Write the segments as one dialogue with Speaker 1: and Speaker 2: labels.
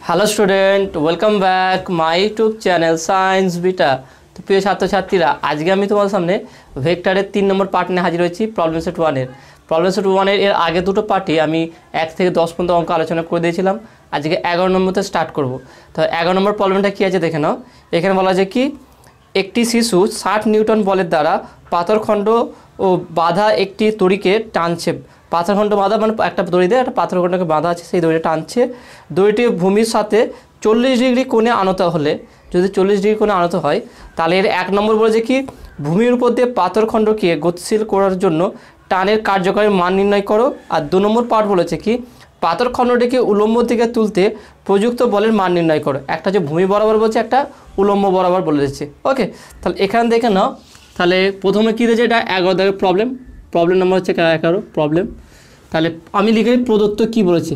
Speaker 1: Hello student, welcome back my YouTube channel science beta. তো প্রিয় ছাত্রছাত্রীরা, আজকে আমি তোমাদের সামনে ভেক্টরের 3 নম্বর পার্ট নিয়ে হাজির হয়েছি। প্রবলেম সেট 1-এর এর আগে দুটো পার্টে আমি 1 থেকে 10 পর্যন্ত অঙ্ক আলোচনা করে দিয়েছিলাম। আজকে 11 নম্বরতে স্টার্ট করব। তো 11 নম্বর প্রবলেমটা কী আছে দেখে নাও। এখানে বলা যায় কি, একটি শিশু 60 নিউটন বলের দ্বারা পাথরখণ্ড ও বাঁধা একটি দড়িকে টানছে। পাথরখণ্ড বাঁধা মানে একটা দড়িতে একটা পাথরখণ্ডকে বাঁধা আছে, সেই দড়িটা টানছে। দড়িটি ভূমির সাথে 40 ডিগ্রি কোণে আনত হলে, যদি 40 ডিগ্রি কোণে আনত হয়, তাহলে এর 1 নম্বর বলেছে কি, ভূমির উপর দিয়ে পাথরখণ্ডকে গতিশীল করার জন্য টানের কার্যকরী মান নির্ণয় করো। আর 2 নম্বর পার্ট বলেছে কি, পাথরখণ্ডটিকে উলম্ব দিকে তুলতে প্রযুক্ত বলের মান নির্ণয় করো। একটা যে ভূমি বরাবর বলছে, একটা উলম্ব বরাবর বলে দিচ্ছে। ওকে, তাহলে এখানে দেখে নাও। তাহলে প্রথমে কী দিয়েছে, এটা 11 দাগের প্রবলেম নাম্বার হচ্ছে 11 প্রবলেম। তাহলে আমি লিখে প্রদত্ত কি বলেছে।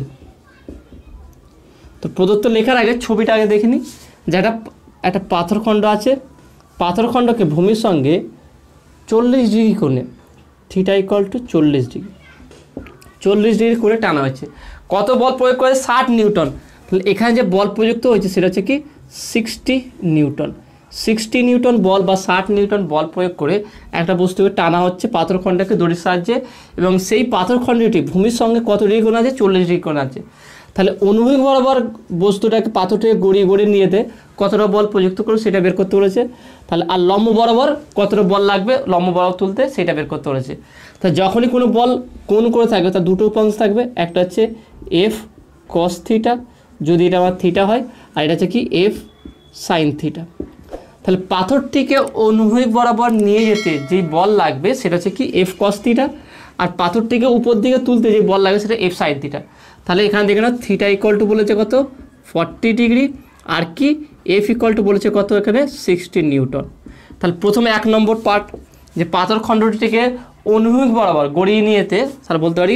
Speaker 1: তো প্রদত্ত লেখার আগে ছবিটা আগে দেখে নিই। যে একটা পাথরখণ্ড আছে, পাথরখণ্ডকে ভূমির সঙ্গে 40 ডিগ্রি কোণে, theta equal to 40 degree, 40 degree কোণে টানা হয়েছে। কত বল প্রয়োগ করে? 60 নিউটন। তাহলে এখানে যে বল প্রযুক্ত হয়েছে সেটা হচ্ছে কি 60 নিউটন। 60 নিউটন বল বা 60 নিউটন বল প্রয়োগ করে একটা বস্তুকে টানা হচ্ছে পাথরখণ্ডকে দড়ির সাহায্যে, এবং সেই পাথরখণ্ডটি ভূমির সঙ্গে কত ডিগ্রি কোণ আছে? 40 ডিগ্রি কোণ আছে। তাহলে অনুভূমিক বরাবর বস্তুটাকে পাথরটাকে গড়িয়ে নিয়ে যেতে কতটা বল প্রযুক্ত করে সেটা বের করতে বলেছে। তাহলে আর লম্ব বরাবর কতটা বল লাগবে লম্ব বরাবর তুলতে, সেটা বের করতে বলেছে। তা যখনই কোনো বল কোণ করে থাকবে তার দুটো উপাংশ থাকবে, একটা হচ্ছে এফ কস থিটা, যদি এটা আমার থিটা হয়, আর এটা হচ্ছে কি এফ সাইন থিটা। তাহলে পাথরটিকে অনুভূমিক বরাবর নিয়ে যেতে যে বল লাগবে সেটা হচ্ছে কি এফ কস থিটা, আর পাথরটিকে উপর দিকে তুলতে যে বল লাগবে সেটা এফ সাইন থিটা। তাহলে এখানে দেখে নাও, থিটা ইকুয়াল টু বলেছে কত? 40 ডিগ্রি, আর কি এফ ইকুয়াল টু বলেছে কত? এখানে 60 নিউটন। তাহলে প্রথমে 1 নম্বর পার্ট, যে পাথরখণ্ডটিকে অনুভূমিক বরাবর গড়িয়ে নিয়ে যেতে, স্যার বলতে পারি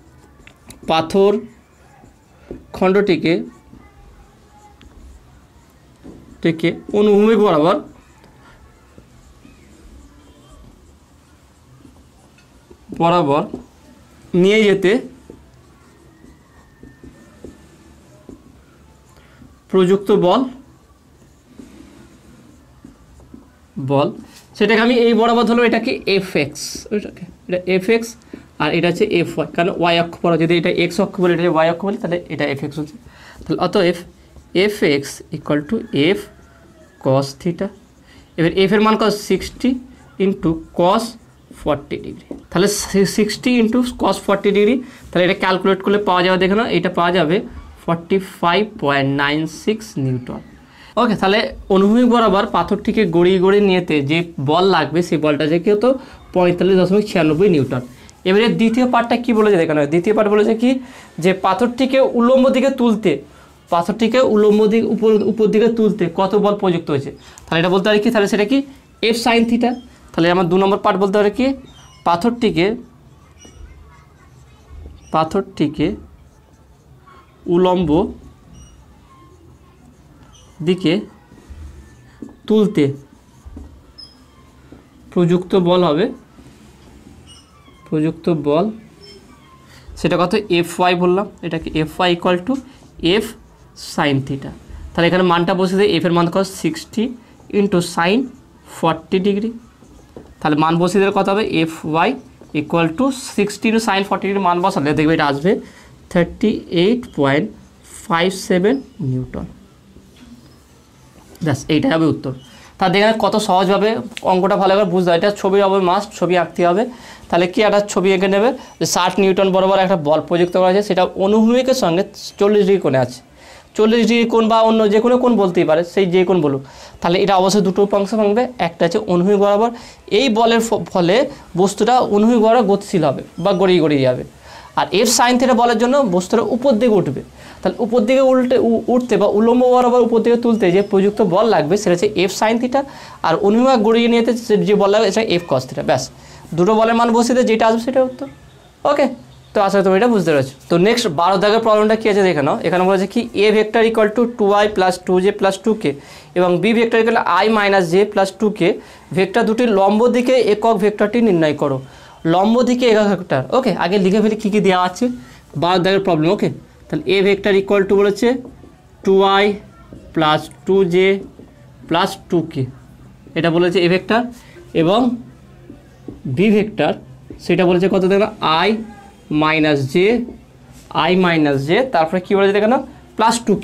Speaker 1: পাথরখণ্ডটিকে অনুভূমিক বরাবর নিয়ে যেতে প্রযুক্ত বল সেটাকে আমি এই বরাবর ধরলাম, এটাকে এফ এক্স, এটা এফ এক্স, আর এটা হচ্ছে এফ ওয়াই, কারণ ওয়াই অক্ষ বলা, যদি এটা এক্স অক্ষ বলি, এটা ওয়াই অক্ষ বলি, তাহলে এটা এফ এক্স হচ্ছে। তাহলে অতএব F X equal to F cos theta. এবার এফ এর মান কত? 60 ইন্টু কস 40 ডিগ্রি। তাহলে 60 ইন্টু কস 40 ডিগ্রি, তাহলে এটা ক্যালকুলেট করলে পাওয়া যাবে, দেখে নাও, এটা পাওয়া যাবে 45.96 নিউটন। ওকে, তাহলে অনুভূমিক বরাবর পাথরটিকে গড়িয়ে নিয়েতে যে বল লাগবে সেই বলটা যে কি হতো? 45.96 নিউটন। এবারে দ্বিতীয় পার্টটা কি বলেছে দেখে নাও। দ্বিতীয় পার্ট বলেছে কি, যে পাথরটিকে উলম্ব দিকে তুলতে, উপর দিকে তুলতে কত বল প্রযুক্ত হয়েছে। তাহলে এটা বলতে পারি কি, তাহলে সেটা কি এফ সাইন থিটা। তাহলে আমার 2 নম্বর পার্ট বলতে পারে কি, পাথরটিকে উলম্ব দিকে তুলতে প্রযুক্ত বল হবে, সেটা কত? এফ ওয়াই বললাম, এটাকে F Y equal to F sine theta. তাহলে এখানে মানটা বসে দেয়, এফ এর মান কত? 60 ইন্টু সাইন 40 ডিগ্রি। তাহলে মান বসিয়ে দিলে কত হবে? F Y equal to 60 into sine 40 degree মান বসালে দেখবে এটা আসবে 38.57 নিউটন। ব্যাস, এইটাই হবে উত্তর। তা দেখেন কত সহজভাবে অঙ্কটা ভালো করে বুঝতে হয়। এটা ছবি হবে, মাস্ট ছবি আঁকতে হবে। তাহলে কি একটা ছবি এঁকে নেবে, যে 60 নিউটন বরাবর একটা বল প্রযুক্ত করা আছে, সেটা অনুভূমিকের সঙ্গে 40 ডিগ্রি কোণে আছে। 40 ডিগ্রি কোণ বা অন্য যে কোনো কোণ বলতেই পারে, সেই যে কোণ বলুক। তাহলে এটা অবশ্যই দুটো উপাংশ ভাঙবে, একটা আছে অনুভূমিক বরাবর। এই বলের ফলে বস্তুটা অনুভূমিক বরাবর গতিশীল হবে বা গড়িয়ে যাবে। আর এফ সাইন থিটা বলের জন্য বস্তুটা উপর দিকে উঠবে। তাহলে উপর দিকে উঠতে বা উলম্ব বরাবর উপর দিকে তুলতে যে প্রযুক্ত বল লাগবে সেটা হচ্ছে এফ সাইন থিটা, আর অনুভূমিক গড়িয়ে নিয়ে যে বল লাগবে সেটা এফ কস থিটা। ব্যাস, দুটো বলের মান বসিয়ে যেটা আসবে সেটা উত্তর। ওকে, তো আশা করি তুমি এটা বুঝতে পেরেছো। তো নেক্সট 12 দাগের প্রবলেমটা কী আছে দেখে নাও। এখানে বলেছে কি, A vector equal to 2i plus 2j plus 2k এবং B vector equal i minus j plus 2k vector দুটির লম্ব দিকে একক ভেক্টরটি নির্ণয় করো। লম্ব দিকে একক ভেক্টর, ওকে, আগে লিখে ফেলি কী কী দেওয়া আছে। 12 দাগের প্রবলেম। ওকে, তাহলে এ ভেক্টর ইকুয়াল টু বলেছে 2i plus 2j plus 2k, এটা বলেছে এ ভেক্টর। এবং বি ভেক্টর সেটা বলেছে কত দেখো i মাইনাস জে, তারপরে কী বলেছে দেখো না প্লাস 2k।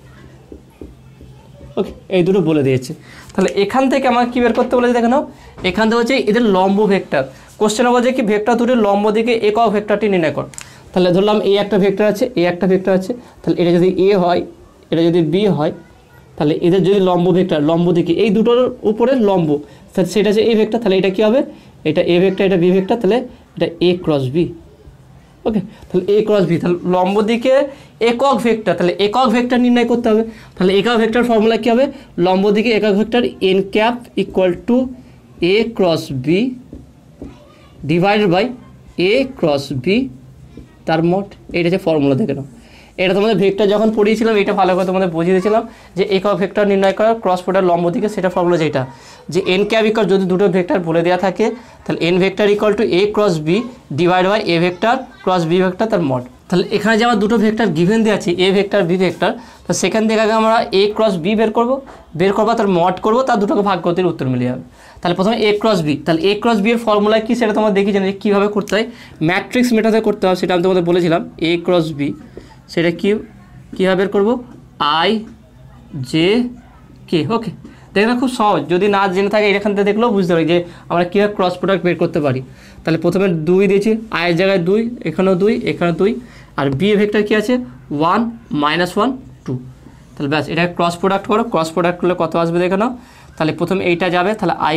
Speaker 1: ওকে, এই দুটো বলে দিয়েছে। তাহলে এখান থেকে আমার কী বের করতে বলেছে দেখে নাও, এখান থেকে হচ্ছে এদের লম্ব ভেক্টর। কোশ্চেনে বলছে কি ভেক্টর দুটির লম্ব দিকে একক ভেক্টরটি নির্ণয় কর। তাহলে ধরলাম এই একটা ভেক্টর আছে, এই একটা ভেক্টর আছে, তাহলে এটা যদি এ হয়, এটা যদি বি হয়, তাহলে এদের যদি লম্ব ভেক্টর লম্ব দিকে এই দুটোর উপরে লম্ব, তাহলে সেটা হচ্ছে এ ভেক্টর, তাহলে এটা কী হবে, এটা এ ভেক্টর, এটা বি ভেক্টর, তাহলে এটা এ ক্রস বি। ওকে, তাহলে এ ক্রস বি, তাহলে লম্ব দিকে একক ভেক্টর, তাহলে একক ভেক্টর নির্ণয় করতে হবে। তাহলে একক ভেক্টর ফর্মুলা কী হবে, লম্ব দিকে একক vector N cap equal to A cross B divided by A cross B তার মোট। এটা হচ্ছে ফর্মুলা, দেখে নাও। এটা তোমাদের ভেক্টর যখন পড়িয়েছিলাম এটা ভালো করে তোমাদের বুঝিয়ে দিয়েছিলাম যে একক ভেক্টর নির্ণয় করার ক্রস প্রোডাক্ট লম্ব দিকে, সেটা ফর্মুলা যেটা যে এন ক্যাপ ইকুয়াল যদি দুটো ভেক্টর বলে দেওয়া থাকে তাহলে N vector equal to A cross B divide by A vector cross B vector তার মড। তাহলে এখানে যে আমার দুটো ভেক্টর গিভেন দেওয়া আছে এ ভেক্টর বি ভেক্টর, তো সেখান থেকে আগে আমরা এ ক্রস বি বের করবো তার মড করবো, তার দুটোকে ভাগ করতে উত্তর মিলে যাবে। তাহলে প্রথমে এ ক্রস বি, তাহলে এ ক্রস বি এর ফর্মুলা কি সেটা তোমরা দেখি জানি কীভাবে করতে হয়, ম্যাট্রিক্স মেটাতে করতে হবে, সেটা আমি তোমাদের বলেছিলাম। এ ক্রস বি সেটা কীভাবে বের করবো, আই জে কে। ওকে, দেখে না খুব সহজ, যদি না জেনে থাকে এখান থেকে দেখলেও বুঝতে পারি যে আমরা কীভাবে ক্রস প্রোডাক্ট বের করতে পারি। তাহলে প্রথমে 2 দিয়েছি, আয়ের জায়গায় 2, এখানেও 2, এখানে 2, আর বি ভেক্টর কী আছে 1 -1 2। তাহলে ব্যাস এটা ক্রস প্রোডাক্ট করো, ক্রস প্রোডাক্ট করলে কত আসবে দেখে নাও। তাহলে প্রথমে এইটা যাবে, তাহলে আই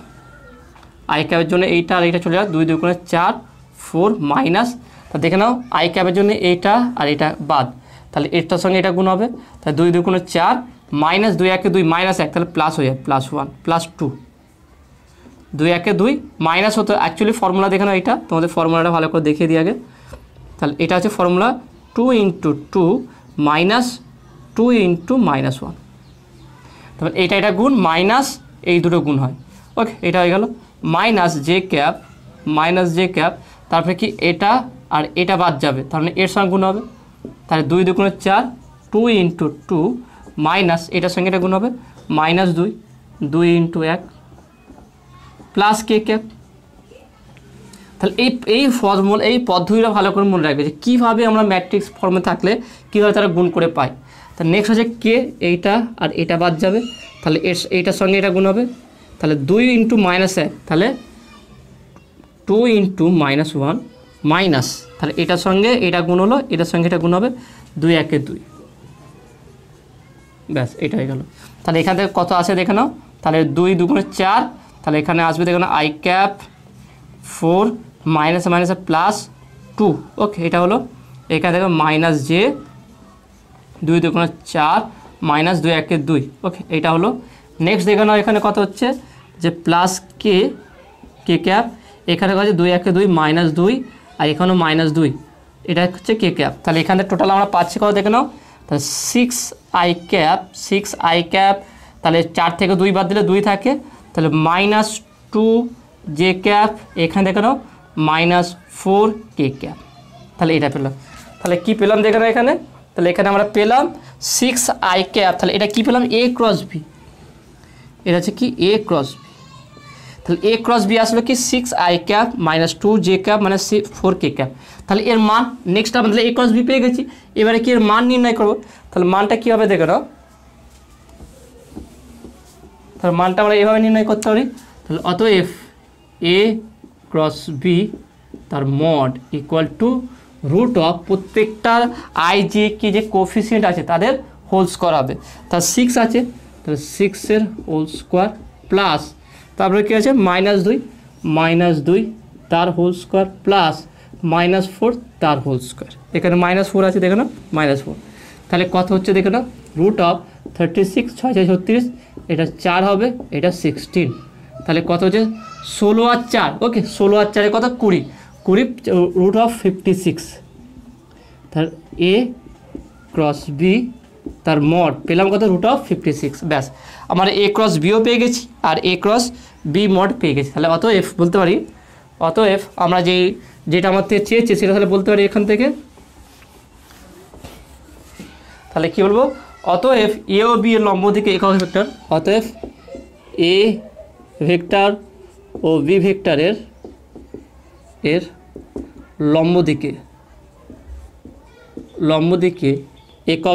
Speaker 1: ক্যাপের জন্য এইটা আর এইটা চলে যাবে, 2 2 গুণে 4 4 মাইনাস, তা দেখে নাও আই ক্যাপের জন্য এইটা আর এটা বাদ, তাহলে এটার সঙ্গে এটা গুণ হবে, তাহলে 2 2 গুণে 4 মাইনাস 2 1 2 মাইনাস 1, তাহলে প্লাস হয়ে যাবে +1 +2, 2 1 2 মাইনাস হতো। অ্যাকচুয়ালি ফর্মুলা দেখে নাও, এইটা তোমাদের ফর্মুলাটা ভালো করে দেখিয়ে দিই আগে। তাহলে এটা হচ্ছে ফর্মুলা 2 × 2 মাইনাস 2 × -1, তারপর এটা গুণ মাইনাস এই দুটো গুণ হয়। ওকে, এটা হয়ে গেল মাইনাস জে ক্যাপ, তারপরে কি এটা আর এটা বাদ যাবে, তার মানে এর সঙ্গে গুণ হবে, তাহলে 2 2 গুণে 4 2 × 2 মাইনাস এটার সঙ্গে এটা গুণ হবে -2 2 × 1 প্লাস কে ক্যাপ। তাহলে এই ফর্মুলা এই পদ্ধতিটা ভালো করে মনে রাখবে যে কীভাবে আমরা ম্যাট্রিক্স ফর্মে থাকলে কীভাবে তারা গুণ করে পাই। তা নেক্সট হচ্ছে কে, এইটা আর এটা বাদ যাবে, তাহলে এইটার সঙ্গে এটা গুণ হবে, তাহলে 2 × -1, তাহলে 2 × -1 মাইনাস, তাহলে এটার সঙ্গে এটা গুণ হলো, এটার সঙ্গে এটা গুণ হবে 2 1 2, ব্যাস এটা হয়ে গেল। তাহলে এখান থেকে কত আসে দেখে নাও, তাহলে 2 2 গুণে 4, তাহলে এখানে আসবে দেখে নাও আই ক্যাপ 4 মাইনাস মাইনাসে +2। ওকে, এটা হলো এখানে দেখো মাইনাস জে 2 2 গুণে 4 মাইনাস 2 1 2। ওকে, এটা হলো। নেক্সট দেখে নাও এখানে কত হচ্ছে যে প্লাস কে ক্যাপ, এখানে হচ্ছে 2 1 2 -2 আর এখানেও -2, এটা হচ্ছে কে ক্যাপ। তাহলে এখানে টোটাল আমরা পাচ্ছি কত দেখে নাও, তাহলে 6 আই ক্যাপ, তাহলে 4 থেকে 2 বাদ দিলে 2 থাকে, তাহলে -2 জে ক্যাপ, এখানে দেখে নাও -4 কে ক্যাপ। তাহলে এটা পেলাম, তাহলে কি পেলাম দেখে নাও এখানে, তাহলে এখানে আমরা পেলাম 6 আই ক্যাপ, তাহলে এটা কি পেলাম এ ক্রস বি, এটা হচ্ছে কি এ ক্রস বি। তাহলে এ ক্রস বি আসলো কি 6 I cap -2 J cap -4 K cap. তাহলে এর মান নেক্সট আমরা এ ক্রস বি পেয়ে গেছি, এবারে কি এর মান নির্ণয় করবো। তাহলে মানটা কী হবে দেখে নাও, তাহলে মানটা আমরা এভাবে নির্ণয় করতে পারি। তাহলে অতএব এ ক্রস বি তার mod equal to root of প্রত্যেকটার আই জে কে যে কোফিসিয়েন্ট আছে তাদের হোল স্কোয়ার হবে। তার 6 আছে, তাহলে 6 হোল স্কোয়ার প্লাস তারপরে কী আছে -2 তার হোল স্কোয়ার প্লাস -4 তার হোল স্কোয়ার, এখানে -4 আছে দেখে নাও -4, তাহলে কত হচ্ছে দেখে নাও রুট অফ 36 6 6 36, এটা 4 হবে, এটা 16, তাহলে কত হচ্ছে 16 আর 4। ওকে, 16 আর 4 কত 20 রুট অফ 56। তাহলে এ ক্রস বি তার মড পেলাম কত রুট অফ 56, ব্যাস আমার এ ক্রস বিও পেয়ে গেছি আর এ ক্রস বি মড পেয়ে গেছি। তাহলে অতএব বলতে পারি, অতএব আমরা যেটা আমার থেকে চেয়েছি সেটা তাহলে বলতে পারি এখান থেকে, তাহলে কি বলবো অতএব এ ও বি এর লম্ব দিকে একক ভেক্টর, অতএব এ ভেক্টর ও বি ভেক্টরের এর লম্ব দিকে একক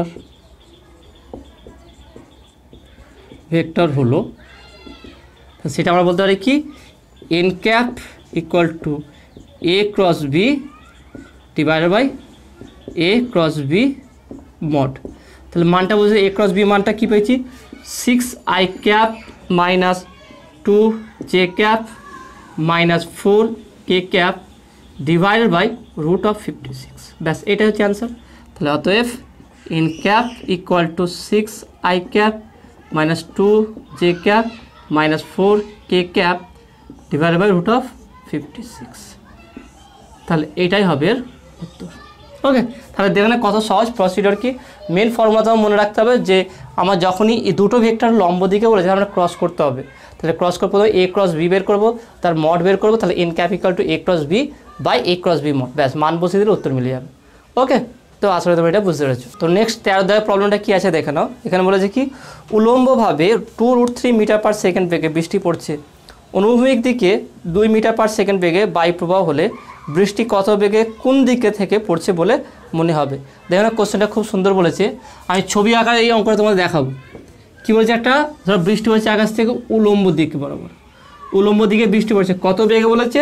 Speaker 1: ভেক্টর হলো, সেটা আমরা বলতে পারি কি N cap equal to A cross B divided by A cross B mod. তাহলে মানটা বুঝে এ ক্রস বি মানটা কী পেয়েছি 6i cap minus 2j cap minus 4k cap divided by √56। ব্যাস এটাই হচ্ছে অ্যান্সার। তাহলে অতএব N cap equal to 6i cap minus 2j cap minus 4k cap divided by √56। তাহলে এটাই হবে এর উত্তর। ওকে, তাহলে দেখেন কত সহজ প্রসিডিওর। কি মেন ফর্মুলাটা মনে রাখতে হবে যে আমার যখনই এই দুটো ভেক্টর লম্ব দিকে বলেছে আমরা ক্রস করতে হবে, তাহলে ক্রস করতে হবে এ ক্রস বি বের করবো, তার মড বের করবো, তাহলে N capital to A cross B by A cross B mod. ব্যাস মান বসিয়ে দিলে উত্তর মিলে যাবে। ওকে, তো আসলে তুমি এটা বুঝতে পেরেছো। তো নেক্সট 13 প্রবলেমটা কী আছে দেখে নাও। এখানে বলেছে কি উলম্বভাবে 2√3 মিটার পার সেকেন্ড বেগে বৃষ্টি পড়ছে, অনুভূমিক দিকে 2 মিটার পার সেকেন্ড বেগে বায়ুপ্রবাহ হলে বৃষ্টি কত বেগে কোন দিকে থেকে পড়ছে বলে মনে হবে। দেখো না কোশ্চেনটা খুব সুন্দর বলেছে। আমি ছবি আকারে এই অঙ্কটা তোমাদের দেখাবো। কী বলছে, একটা ধরো বৃষ্টি হচ্ছে আকাশ থেকে উলম্ব দিকে বরাবর, উলম্ব দিকে বৃষ্টি পড়ছে কত বেগে বলেছে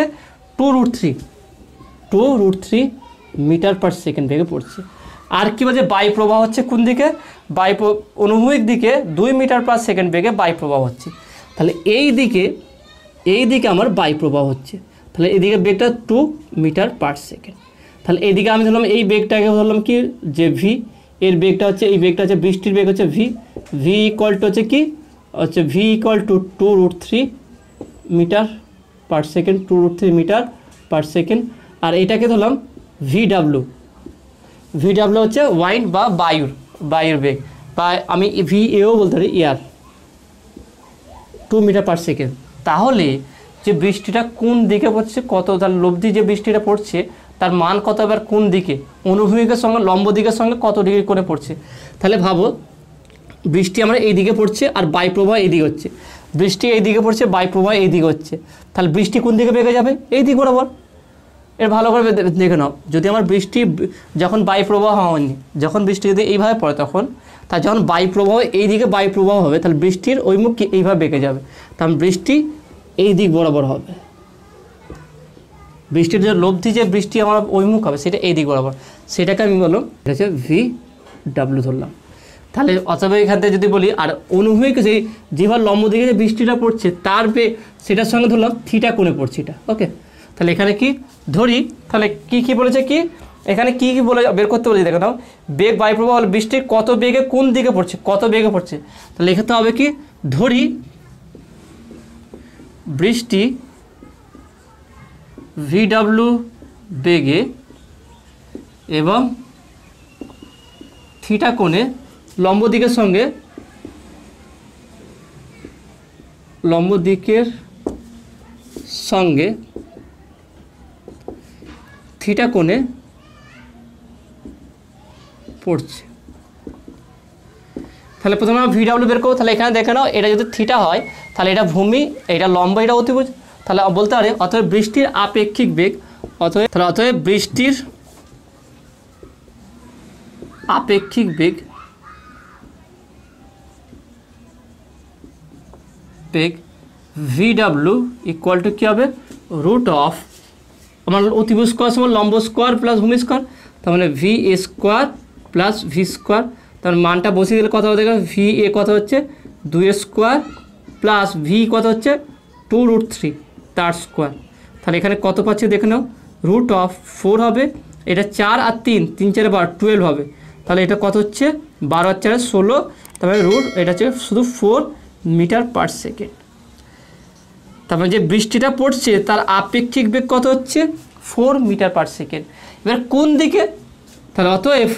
Speaker 1: 2√3 মিটার পার সেকেন্ড বেগে পড়ছে। আর কী বলছে বায়ুপ্রবাহ হচ্ছে কোন দিকে, অনুভূমিক দিকে 2 মিটার পার সেকেন্ড বেগে বায়ুপ্রবাহ হচ্ছে। তাহলে এই দিকে আমার বায়ুপ্রবাহ হচ্ছে, তাহলে এদিকে বেগটা 2 মিটার পার সেকেন্ড। তাহলে এইদিকে আমি ধরলাম এই বেগটাকে ধরলাম কি যে ভি, এর বেগটা হচ্ছে এই বেগটা হচ্ছে বৃষ্টির বেগ হচ্ছে ভি ইকুয়াল টু হচ্ছে কি হচ্ছে V equal to 2√3 metre per second, 2√3 metre per second. আর এটাকে ধরলাম ভিডাব্লিউ হচ্ছে ওয়াইন্ড বা বায়ুর বেগ, বা আমি ভি এও বলতে পারি এয়ার 2 মিটার পার সেকেন্ড। তাহলে যে বৃষ্টিটা কোন দিকে পড়ছে কত, তার লব্ধি যে বৃষ্টিটা পড়ছে তার মান কত, এবার কোন দিকে অনুভূমিকের সঙ্গে লম্ব দিকের সঙ্গে কত ডিগ্রি করে পড়ছে। তাহলে ভাবো বৃষ্টি আমরা এই দিকে পড়ছে আর বায়ুপ্রবাহ এই দিকে হচ্ছে, বৃষ্টি এই দিকে পড়ছে বায়ুপ্রবাহ এই দিকে হচ্ছে, তাহলে বৃষ্টি কোন দিকে বেগে যাবে এই দিক বরাবর। এর ভালো করে দেখে নাও, যদি আমার বৃষ্টি যখন বায়ুপ্রবাহ হয়নি, যখন বৃষ্টি যদি এইভাবে পড়ে তখন তার যখন বায়ুপ্রবাহ এই দিকে বায়ুপ্রবাহ হবে তাহলে বৃষ্টির ওই মুখ এইভাবে বেঁকে যাবে, তাহলে বৃষ্টি এই দিক বরাবর হবে। বৃষ্টির যে লব্ধি যে বৃষ্টি আমার ওই মুখ হবে সেটা এই দিক বরাবর, সেটাকে আমি বললাম এটা হচ্ছে VW ধরলাম। তাহলে অথবা এখান থেকে যদি বলি আর অনুভূমিক যেভাবে লম্ব দিকে যে বৃষ্টিটা পড়ছে তার সেটার সঙ্গে ধরলাম থিটা কোণে পড়ছে এটা। ওকে, তাহলে এখানে কি ধরি, তাহলে কি বলেছে কি এখানে কি বলে বের করতে বলেছি দেখে নাও। বেগ বায়ুপ্রবাহ হলে বৃষ্টির কত বেগে কোন দিকে পড়ছে, কত বেগে পড়ছে, তাহলে এক্ষেত্রে হবে কি ধরি বৃষ্টি VW বেগে এবং থিটা কোণে লম্ব দিকের সঙ্গে থিটা কোণে পড়ছে। তাহলে প্রথমে আমরা VW বের করবো। তাহলে এখানে দেখে নাও এটা যদি থিটা হয় তাহলে এটা ভূমি, এটা লম্ব, এটা অতিভুজ। তাহলে বলতে পারে অতএব বৃষ্টির আপেক্ষিক বেগ, অতএব বৃষ্টির আপেক্ষিক বেগ VW ইকুয়াল টু কী হবে রুট অফ আমার অতিভুজ স্কোয়ার সমান লম্ব স্কোয়ার প্লাস ভূমি স্কোয়ার, তার মানে VA square plus V square. তার মানটা বসিয়ে দিলে কত হবে দেখো, VA কত হচ্ছে 2 স্কোয়ার প্লাস ভি কত হচ্ছে 2√3 তার স্কোয়ার। তাহলে এখানে কত পাচ্ছি দেখে নাও, রুট অফ 4 হবে, এটা 4 আর 3, 3 4 12 12 হবে। তাহলে এটা কত হচ্ছে 12 আর 4 16, তারপরে রুট এটা হচ্ছে শুধু 4 মিটার পার সেকেন্ড। তারপরে যে বৃষ্টিটা পড়ছে তার আপেক্ষিক বেগ কত হচ্ছে 4 মিটার পার সেকেন্ড। এবার কোন দিকে, তাহলে অতএব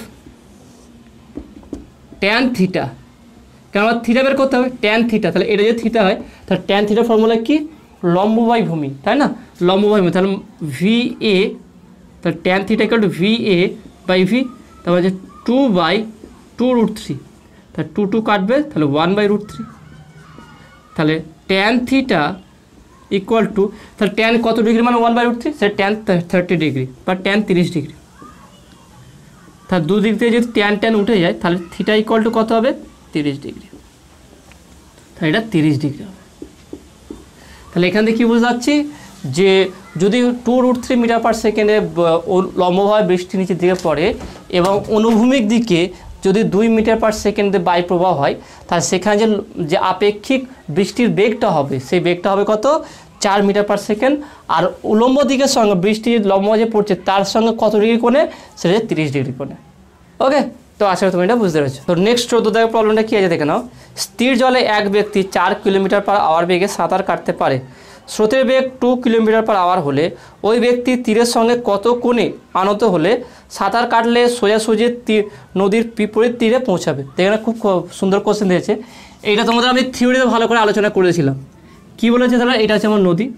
Speaker 1: ট্যান থিটা, কেন আমার থিটা বের করতে হবে ট্যান থিটা, তাহলে এটা যদি থিটা হয় তাহলে ট্যান থিটার ফর্মুলা কি লম্ব বাই ভূমি, তাই না, লম্ব বাই ভূমি। তাহলে VA, তাহলে tan theta equal to VA by V, তারপর হচ্ছে 2/2√3 তাহলে 2 কাটবে, তাহলে 1/√3। তাহলে ট্যান থিটা ইকুয়াল টু, তাহলে ট্যান কত ডিগ্রি মানে 1/√3, সেটা ট্যান 30 ডিগ্রি বা ট্যান 30 ডিগ্রি। তাহলে দুদিক থেকে যদি ট্যান উঠে যায় তাহলে থিটা ইকুয়াল টু কত হবে, 30 ডিগ্রি। তাহলে এটা 30 ডিগ্রি হবে। তাহলে এখান থেকে কী বুঝতে পারছি যে যদি 2√3 মিটার পার সেকেন্ডে লম্বভাবে বৃষ্টি নিচের দিকে পড়ে এবং অনুভূমিক দিকে যদি 2 মিটার পার সেকেন্ডে বায়ুপ্রবাহ হয়, তাহলে সেখানে যে আপেক্ষিক বৃষ্টির বেগটা হবে সেই বেগটা হবে কত, 4 মিটার পার সেকেন্ড। আর উলম্ব দিকের সঙ্গে বৃষ্টির লম্ব যে পড়ছে তার সঙ্গে কত ডিগ্রি কোণে, সেটা 30 ডিগ্রি কোণে। ওকে, তো আশা করি তুমি এটা বুঝতে পেরেছো। তো নেক্সট 14 প্রবলেমটা কী আছে দেখে নাও। স্থির জলে এক ব্যক্তি 4 কিলোমিটার পার আওয়ার বেগে সাঁতার কাটতে পারে। স্রোতের বেগ 2 কিলোমিটার পার আওয়ার হলে ওই ব্যক্তি তীরের সঙ্গে কত কোণে আনত হলে সাঁতার কাটলে সোজাসুজি নদীর বিপরীত তীরে পৌঁছাবে। দেখে না, খুব সুন্দর কোশ্চেন দিয়েছে। এইটা তোমাদের আমি থিওরিতে ভালো করে আলোচনা করেছিলাম। কি বলেছে তাহলে, এটা হচ্ছে আমার নদী।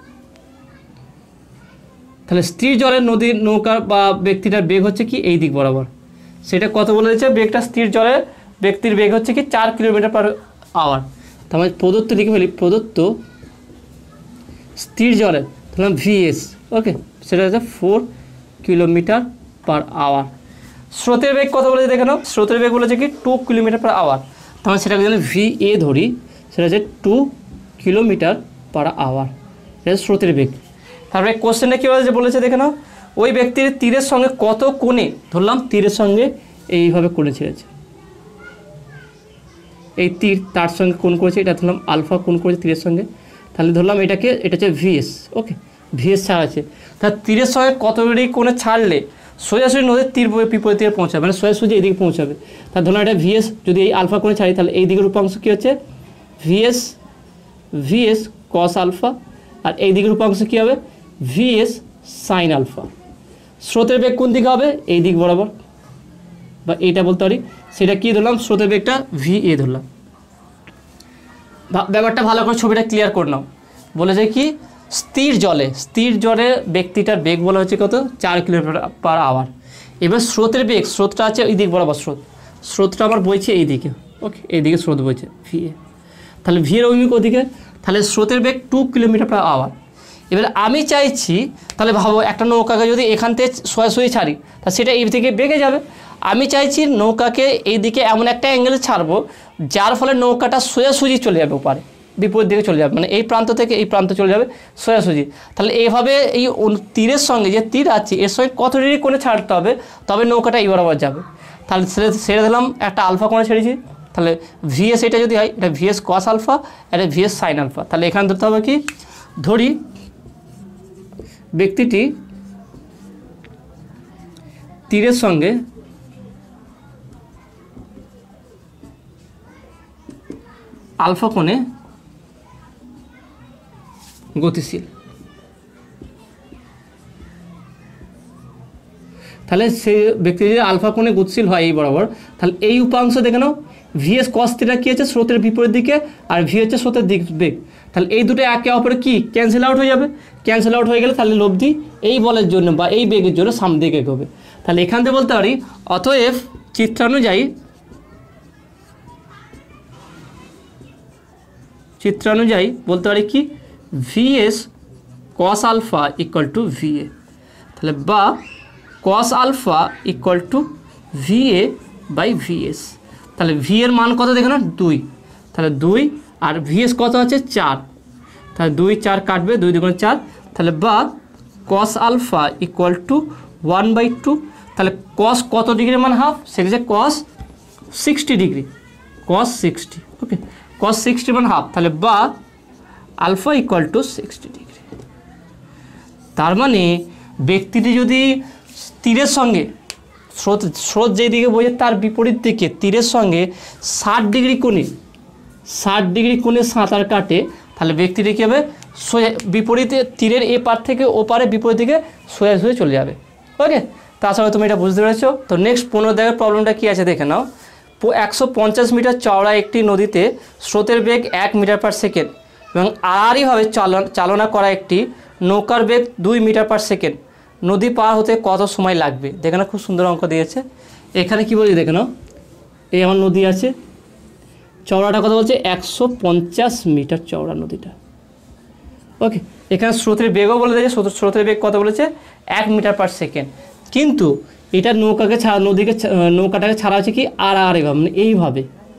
Speaker 1: তাহলে স্থির জলের নদীর নৌকার বা ব্যক্তিটার বেগ হচ্ছে কি এই দিক বরাবর, সেটা কত বলেছে, বেগটা স্থির জলের ব্যক্তির বেগ হচ্ছে কি 4 কিলোমিটার পার আওয়ার। তাহলে প্রদত্ত লিখে ফেলি, প্রদত্ত স্থির জলের তাহলে ভিএস, ওকে, সেটা হচ্ছে 4 কিলোমিটার পার আওয়ার। স্রোতের বেগ কত বলেছে দেখে নাও, স্রোতের বেগ বলেছে কি 2 কিলোমিটার পার আওয়ার। তাহলে সেটাকে যদি ভিএ ধরি, সেটা হচ্ছে 2 কিলোমিটার পার আওয়ার, এটা স্রোতের বেগ। তারপরে কোশ্চেনটা কী বলেছে দেখে নাও, ওই ব্যক্তির তীরের সঙ্গে কত কোণে, ধরলাম তীরের সঙ্গে এইভাবে কোণে ছেড়েছে, এই তীর তার সঙ্গে কোণ করেছে, এটা ধরলাম আলফা কোণ করেছে তীরের সঙ্গে, তাহলে ধরলাম এটাকে, এটা হচ্ছে ভিএস। ওকে, ভিএস ছাড়া আছে, তাহলে তীরের সঙ্গে কত ডিগ্রি কোণে ছাড়লে সোজাসুজি নদীর তীর বিপরীত তীরে পৌঁছাবে, মানে সোজাসুজি এইদিকে পৌঁছাবে। তাহলে ধরলাম এটা ভিএস, যদি এই আলফা কোণে ছাড়ি তাহলে এই দিকের উপাংশ কী হচ্ছে ভিএস কস আলফা, আর এই দিকের উপাংশ কী হবে ভিএস সাইন আলফা। স্রোতের বেগ কোন দিকে হবে, এই দিক বরাবর, বা এইটা বলতে পারি, সেটা কী ধরলাম, স্রোতের বেগটা ভিএ ধরলাম। ব্যাপারটা ভালো করে ছবিটা ক্লিয়ার করে নাও। বলেছে কি স্থির জলে ব্যক্তিটার বেগ বলা হচ্ছে কত, 4 কিলোমিটার পার আওয়ার। এবার স্রোতের বেগ, স্রোতটা আছে এই দিক বরাবর, স্রোতটা আমার বইছে এই দিকে, ওকে, এইদিকে স্রোত বইছে ভিএ। তাহলে ভিএর অভিমুখ ওদিকে, তাহলে স্রোতের বেগ 2 কিলোমিটার পার আওয়ার। এবার আমি চাইছি, তাহলে ভাবো একটা নৌকাকে যদি এখান থেকে সোজাসুজি ছাড়ি তা সেটা এই দিকে বেগে যাবে। আমি চাইছি নৌকাকে এই দিকে এমন একটা অ্যাঙ্গেলে ছাড়বো যার ফলে নৌকাটা সোজাসুজি চলে যাবে ওপারে, বিপরীত দিকে চলে যাবে, মানে এই প্রান্ত থেকে এই প্রান্ত চলে যাবে সোজাসুজি। তাহলে এইভাবে এই তীরের সঙ্গে যে তীর আছে এর সঙ্গে কত ডিগ্রি কোণে ছাড়তে হবে তবে নৌকাটা এই বরাবর যাবে। তাহলে ছেড়ে দিলাম, একটা আলফা কোণে ছেড়েছি, তাহলে ভিএস এটা যদি হয় এটা ভিএস কস আলফা, এটা ভিএস সাইন আলফা। তাহলে এখানে ধরতে হবে কি, ধরি ব্যক্তিটি তীরের সঙ্গে আলফা কোণে গতিশীল। তাহলে সে ব্যক্তি যদি আলফা কোণে গতিশীল হয় এই বরাবর, তাহলে এই উপাংশ দেখে নাও, ভিএস কস থিটা কী আছে, স্রোতের বিপরীত দিকে, আর ভি হচ্ছে স্রোতের দিক বেগ। তাহলে এই দুটো একে অপরে কি ক্যান্সেল আউট হয়ে যাবে, ক্যান্সেল আউট হয়ে গেলে তাহলে লব্ধি এই বলের জন্য বা এই বেগের জন্য সামনের দিকে এগোবে। তাহলে এখান থেকে বলতে পারি অতএব চিত্রানুযায়ী বলতে পারি কি V S cos alpha equal to V A, তাহলে বা cos alpha equal to V A by V S. তাহলে ভি এর মান কত দেখে না 2, তাহলে 2 আর ভিএস কত আছে 4, তাহলে 2 4 কাটবে, 2 2 4, তাহলে বা কস আলফা ইকুয়াল টু 1/2। তাহলে কস কত ডিগ্রি মান হাফ, সেক্ষেত্রে কস 60 ডিগ্রি, কস 60, ওকে, কস 60 মান হাফ, তাহলে বা আলফা ইকুয়াল টু 60 ডিগ্রি। তার মানে ব্যক্তিটি যদি তীরের সঙ্গে স্রোত যেদিকে বইছে তার বিপরীত দিকে তীরের সঙ্গে 60 ডিগ্রি কোণে সাঁতার কাটে, তাহলে ব্যক্তিটি কী হবে, বিপরীতে তীরের এ পার থেকে ও পারে বিপরীত দিকে সোজাসুজি চলে যাবে। ওকে, তাছাড়া তুমি এটা বুঝতে পেরেছো। তো নেক্সট 15 প্রবলেমটা কী আছে দেখে নাও। 150 মিটার চওড়া একটি নদীতে স্রোতের বেগ 1 মিটার পার সেকেন্ড এবং আড়াআড়িভাবে চালনা করা একটি নৌকার বেগ 2 মিটার পার সেকেন্ড নদী পার হতে কত সময় লাগবে। দেখে না, খুব সুন্দর অঙ্ক দিয়েছে। এখানে কি বলি দেখে নাও, এই আমার নদী আছে, চওড়াটা কত বলছে 150 মিটার চওড়া নদীটা। ওকে, এখানে স্রোতের বেগও বলে দিয়েছে, স্রোতের বেগ কত বলেছে 1 মিটার পার সেকেন্ড। কিন্তু এটা নৌকাটাকে ছাড়া হচ্ছে কি আড়াআড়ি ভাবে, মানে এইভাবে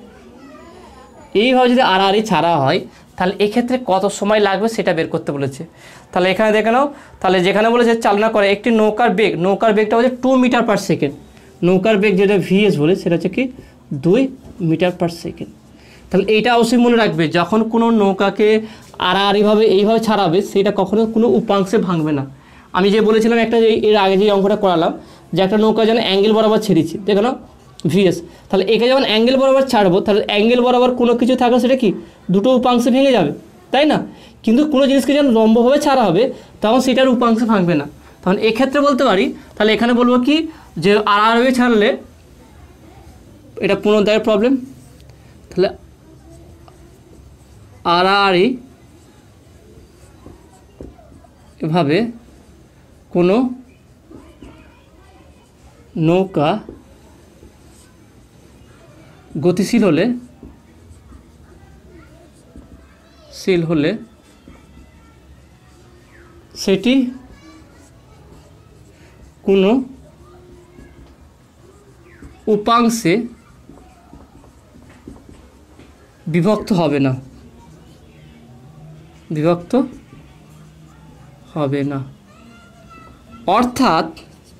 Speaker 1: যদি আড়াআড়ি ছাড়া হয় তাহলে এক্ষেত্রে কত সময় লাগবে সেটা বের করতে বলেছে। তাহলে এখানে দেখে নাও, তাহলে যেখানে বলেছে চালনা করে একটি নৌকার বেগটা হচ্ছে 2 মিটার পার সেকেন্ড। নৌকার বেগ যেটা ভিএস বলে সেটা হচ্ছে কি 2 মিটার পার সেকেন্ড। তাহলে এইটা অবশ্যই মনে রাখবে, যখন কোনো নৌকাকে আড়াআড়িভাবে এইভাবে ছাড়াবে সেটা কখনো কোনো উপাংশে ভাঙবে না। আমি যে বলেছিলাম একটা, এর আগে যে অঙ্কটা করালাম, যে একটা নৌকা যেন অ্যাঙ্গেল বরাবর ছেড়েছি, দেখো না ভিএস, তাহলে একে যখন অ্যাঙ্গেল বরাবর ছাড়বো তাহলে অ্যাঙ্গেল বরাবর কোনো কিছু থাকলে সেটা কি দুটো উপাংশে ভেঙে যাবে, তাই না? কিন্তু কোনো জিনিসকে যখন লম্বভাবে ছাড়া হবে তখন সেটার উপাংশে ভাঙবে না। তখন এক্ষেত্রে বলতে পারি, তাহলে এখানে বলবো কি যে আড়াআড়ি ছাড়লে এটা পুনর্দায়ের প্রবলেম, তাহলে আড়াআড়ি এভাবে কোনো নৌকা গতিশীল হলে সেটি কোনো উপাংশে বিভক্ত হবে না, অর্থাৎ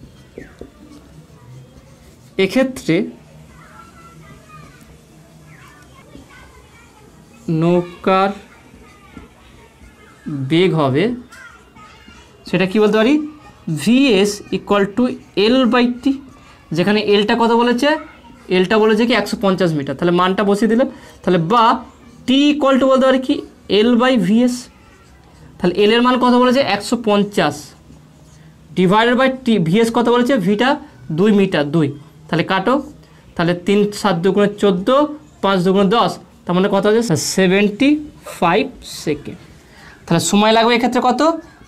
Speaker 1: এক্ষেত্রে নৌকার বেগ হবে, সেটা কি বলতে পারি ভিএস ইকুয়াল টু L/T, যেখানে এলটা কত বলেছে, এলটা বলেছে কি 150 মিটার, তাহলে মানটা বসিয়ে দিলাম। তাহলে বা টি ইকুয়াল টু বলতে পারি কি L/VS, তাহলে এল এর মান কত বলেছে 150 ডিভাইডেড বাই টি, ভিএস কত বলেছে ভিটা 2 মিটার 2, তাহলে কাটো, তাহলে 3 7 2 গুণে 14 5 2 গুণে 10, তার মানে কত হচ্ছে 75 সেকেন্ড। তাহলে সময় লাগবে এক্ষেত্রে কত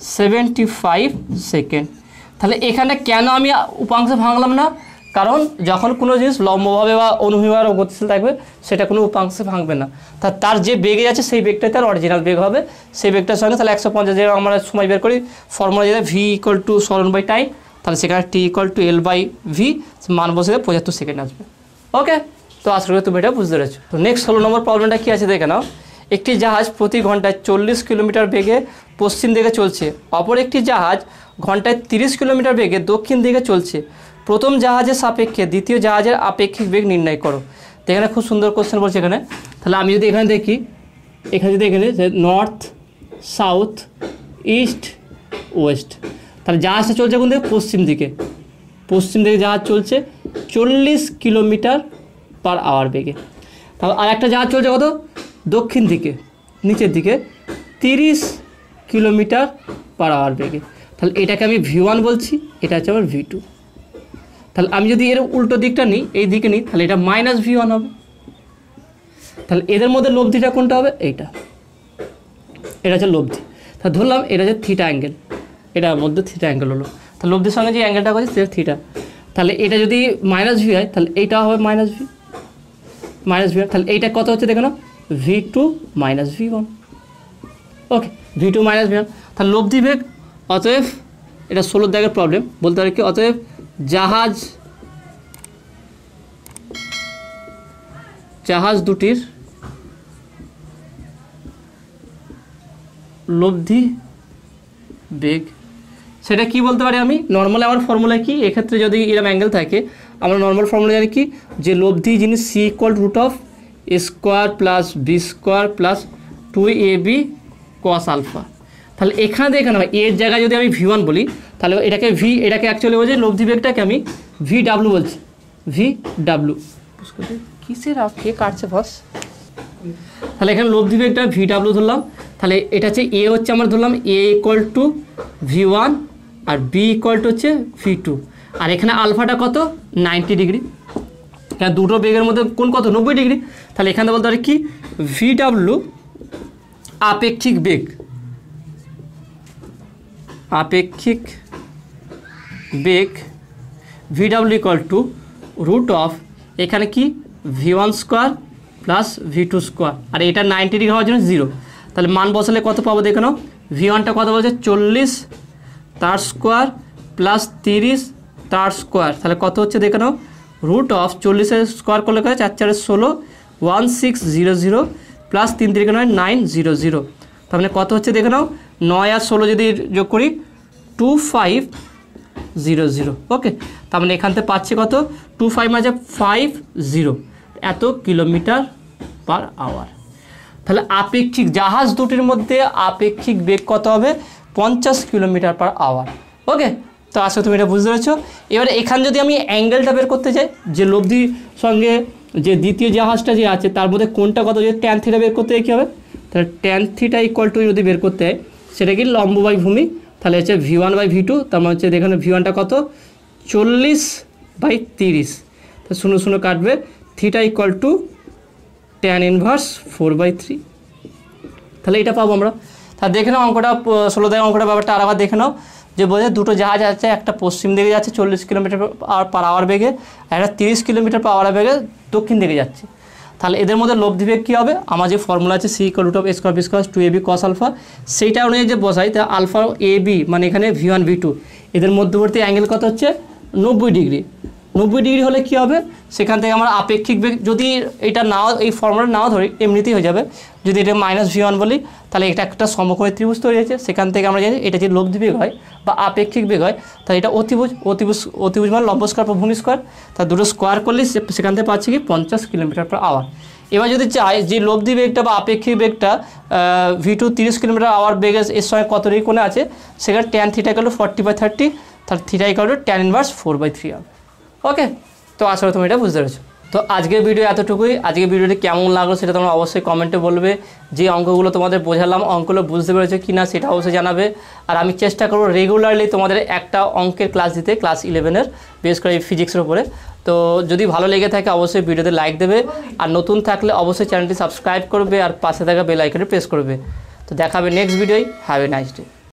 Speaker 1: 75 সেকেন্ড। তাহলে এখানে কেন আমি উপাংশে ভাঙলাম না, কারণ যখন কোনো জিনিস লম্বভাবে বা অনুভূমিভাবে গতিশীল থাকবে সেটা কোনো উপাংশে ভাঙবে না, তার যে বেগে আছে সেই বেগটাই তার অরিজিনাল বেগ হবে, সেই বেগটার সঙ্গে তাহলে 150 যে আমরা সময় বের করি ফর্মুলা যেটা ভি ইকুয়াল টু সরণ বাই টাইম, তাহলে সেখানে টি ইকুয়াল টু L/V, মান বসে 75 সেকেন্ড আসবে। ওকে, তো আশা করি তুমি এটা বুঝতে পেরেছো। তো নেক্সট 16 নম্বর প্রবলেমটা কী আছে দেখে নাও। একটি জাহাজ প্রতি ঘন্টায় 40 কিলোমিটার বেগে পশ্চিম দিকে চলছে, অপর একটি জাহাজ ঘন্টায় 30 কিলোমিটার বেগে দক্ষিণ দিকে চলছে। প্রথম জাহাজের সাপেক্ষে দ্বিতীয় জাহাজের আপেক্ষিক বেগ নির্ণয় করো। তো এখানে খুব সুন্দর কোশ্চেন বলছে এখানে। তাহলে আমি যদি এখানে দেখি, এখানে যদি এখানে নর্থ সাউথ ইস্ট ওয়েস্ট, তাহলে জাহাজটা চলছে কোন দিকে পশ্চিম দিকে জাহাজ চলছে 40 কিলোমিটার পার আওয়ার বেগে। তাহলে আর একটা জাহাজ চলছে কত দক্ষিণ দিকে নিচের দিকে 30 কিলোমিটার পার আওয়ার বেগে। তাহলে এটাকে আমি V1 বলছি, এটা হচ্ছে আমার V2। তাহলে আমি যদি এর উল্টো দিকটা নিই, এই দিকে নিই, তাহলে এটা -V1 হবে। তাহলে এদের মধ্যে লব্ধিটা কোনটা হবে, এটা হচ্ছে লব্ধি। তাহলে ধরলাম এটা হচ্ছে থিটা অ্যাঙ্গেল, এটার মধ্যে থিটা অ্যাঙ্গেল হলো, তাহলে লব্ধির সঙ্গে যে অ্যাঙ্গেলটা করছে সেটা থিটা। তাহলে এটা যদি -V হয় তাহলে এইটা হবে -V, তাহলে এইটা কত হচ্ছে দেখো না V2 - V1। ওকে, V2 - V1, তাহলে লব্ধি বেগ, অতএব এটা 16 দাগের প্রবলেম, বলতে পারি কি অতএব জাহাজ দুটির লব্ধি বেগ, সেটা কি বলতে পারি আমি নর্মালি আমার ফর্মুলা কি, এক্ষেত্রে যদি এরকম অ্যাঙ্গেল থাকে আমরা নর্মাল ফর্মুলা জানি কি, যে লব্ধি জিনিস C = √A² + B² + 2AB cos α। তাহলে এখানে দেখে না এর জায়গায় যদি আমি V1 বলি তাহলে এটাকে অ্যাকচুয়ালি বলছি লব্ধি বেগটাকে আমি VW বলছি, VW কিসের কে কাটছে বস। তাহলে এখানে লব্ধি বেগটা VW ধরলাম, তাহলে এটা হচ্ছে A হচ্ছে আমার ধরলাম A = V1 আর B = হচ্ছে V2, আর এখানে আলফাটা কত 90 ডিগ্রি, কেন দুটো বেগের মধ্যে কোন কত 90 ডিগ্রি। তাহলে এখানে বলতে পারি কি VW আপেক্ষিক বেগ VW = এখানে কি V1² + প্লাস V2 স্কোয়ার, আর এটা 90 ডিগ্রি হওয়ার জন্য 0, তাহলে মান বসালে কত পাবো দেখে নাও। V1টা কত বলছে 40 তার স্কোয়ার প্লাস 30 তার স্কোয়ার, তাহলে কত হচ্ছে দেখে নাও। রুট অফ 40-এর স্কোয়ার করলে কত 4 4 16 1600 প্লাস 3 3 9 900, তার মানে কত হচ্ছে দেখে নাও। 9 আর 16 যদি যোগ করি 2500, ওকে। তার মানে এখান থেকে পাচ্ছি কত 25 মাঝে 50 এত কিলোমিটার পার আওয়ার। তাহলে আপেক্ষিক জাহাজ দুটির মধ্যে আপেক্ষিক বেগ কত হবে 50 কিলোমিটার পার আওয়ার, ওকে। তো আজকে তুমি এটা বুঝতে পেরেছো। এবারে এখানে যদি আমি অ্যাঙ্গেলটা বের করতে চাই, যে লব্ধির সঙ্গে যে দ্বিতীয় জাহাজটা যে আছে তার মধ্যে কোনটা কত, যদি ট্যান থিটা বের করতে হয় কী হবে, তাহলে ট্যান থিটা ইকুয়াল টু যদি বের করতে হয় সেটা কি লম্ব বাই ভূমি, তাহলে হচ্ছে V1 বাই V2, তার মানে হচ্ছে এখানে V1টা কত 40/30, তো 0 0 কাটবে, theta equal to tan inverse 4/3, তাহলে এটা পাবো আমরা। তাহলে দেখে নাও অঙ্কটা 16 দাগের অঙ্কটা ব্যাপারটা আরেকবার দেখে নাও, যে বোঝে দুটো জাহাজ আছে, একটা পশ্চিম দিকে যাচ্ছে 40 কিলোমিটার পার আওয়ার বেগে, আর একটা 30 কিলোমিটার পার আওয়ার বেগে দক্ষিণ দিকে যাচ্ছে। তাহলে এদের মধ্যে লব্ধি বেগ কী হবে, আমার যে ফর্মুলা আছে C = √a² b² 2ab cos alpha, সেইটা অনুযায়ী যে বসাই, তা আলফা AB মানে এখানে V1 V2 এদের মধ্যবর্তী অ্যাঙ্গেল কত হচ্ছে 90 ডিগ্রি। 90 ডিগ্রি হলে কী হবে, সেখান থেকে আমরা আপেক্ষিক বেগ, যদি এটা নাও এই ফর্মুলা নাও ধরি এমনিতেই হয়ে যাবে, যদি এটা -V1 বলি তাহলে এটা একটা সমকোণী ত্রিভুজ তৈরি হয়েছে, সেখান থেকে আমরা জানি এটা যে লব্ধি বেগ হয় বা আপেক্ষিক বেগ হয়, তাহলে এটা অতিভুজ মানে লম্ব স্কোয়ার ভূমি স্কোয়ার, তার দুটো স্কোয়ার করলে সেখান থেকে পাচ্ছি কি 50 কিলোমিটার পার আওয়ার। এবার যদি চাই যে লব্ধি বেগটা বা আপেক্ষিক বেগটা V2 30 কিলোমিটার আওয়ার বেগে এর সঙ্গে কত ডিগ্রি কোণে আছে, সেখানে ট্যান থিটা ইকুয়াল টু 40/30, তার theta equal to tan inverse 4/3 হবে, ওকে। তো আসলে তুমি এটা বুঝতে পেরেছো। তো আজকের ভিডিও এতটুকুই। আজকের ভিডিওটি কেমন লাগলো সেটা তোমরা অবশ্যই কমেন্টে বলবে, যে অঙ্কগুলো তোমাদের বোঝালাম অঙ্কগুলো বুঝতে পেরেছো কি না সেটা অবশ্যই জানাবে। আর আমি চেষ্টা করবো রেগুলারলি তোমাদের একটা অঙ্কের ক্লাস দিতে, ক্লাস 11-এর বেশ করে ফিজিক্সের উপরে। তো যদি ভালো লেগে থাকে অবশ্যই ভিডিওতে লাইক দেবে, আর নতুন থাকলে অবশ্যই চ্যানেলটি সাবস্ক্রাইব করবে, আর পাশে থাকা বেল আইকনে প্রেস করবে। তো দেখাবে নেক্সট ভিডিওয়। Have a nice day.